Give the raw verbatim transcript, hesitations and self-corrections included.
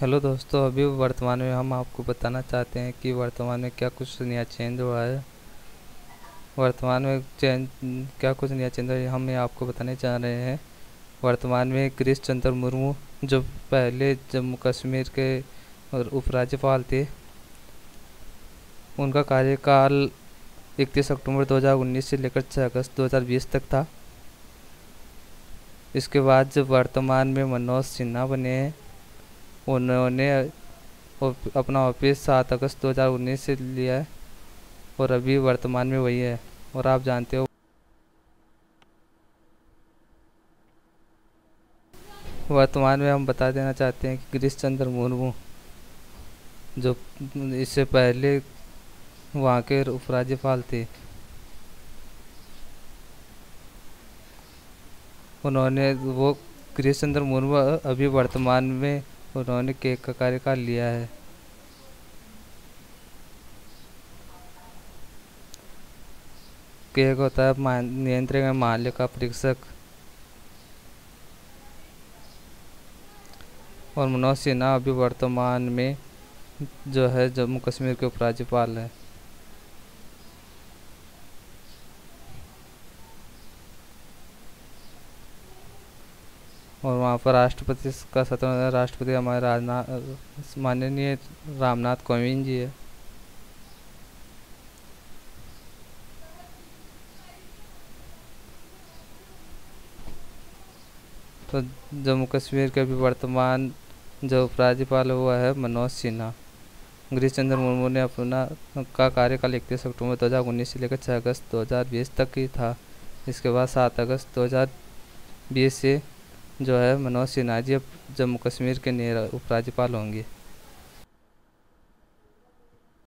Hello दोस्तों, अभी वर्तमान में हम आपको बताना चाहते हैं कि वर्तमान में क्या कुछ नया चेंज हुआ है। वर्तमान में चेंज क्या कुछ नया चेंज हुआ है हम ये आपको बताने जा रहे हैं। वर्तमान में गिरीश चंद्र मुर्मू, जो पहले जम्मू कश्मीर के और उपराज्यपाल थे, उनका कार्यकाल इकतीस अक्टूबर दो हज़ार उन्नीस से लेकर छः अगस्त दो हज़ार बीस तक था। इसके बाद जब वर्तमान में मनोज सिन्हा बने हैं, उन्होंने ऑफ- अपना ऑफिस सात अगस्त दो हज़ार उन्नीस से लिया है और अभी वर्तमान में वही है। और आप जानते हो, वर्तमान में हम बता देना चाहते हैं कि गिरीश चंद्र मुर्मू, जो इससे पहले वहाँ के उपराज्यपाल थे, उन्होंने वो गिरीश चंद्र मुर्मू अभी वर्तमान में उन्होंने केक का कार्यकाल लिया है। केक होता है मा- नियंत्रक एवं महालेखा परीक्षक, और मनोज सिन्हा अभी वर्तमान में जो है जम्मू कश्मीर के उपराज्यपाल है। और वहाँ पर राष्ट्रपति का सत्र, राष्ट्रपति हमारे राजनाथ माननीय रामनाथ कोविंद जी है। तो जम्मू कश्मीर के अभी वर्तमान जो उपराज्यपाल हुआ है मनोज सिन्हा। गिरीश चंद्र मुर्मू ने अपना का कार्यकाल इकतीस अक्टूबर दो हज़ार उन्नीस से लेकर छः अगस्त दो हज़ार बीस तक ही था। इसके बाद सात अगस्त दो हज़ार बीस से जो है मनोज सिन्हा जी अब जम्मू कश्मीर के नए उपराज्यपाल होंगे।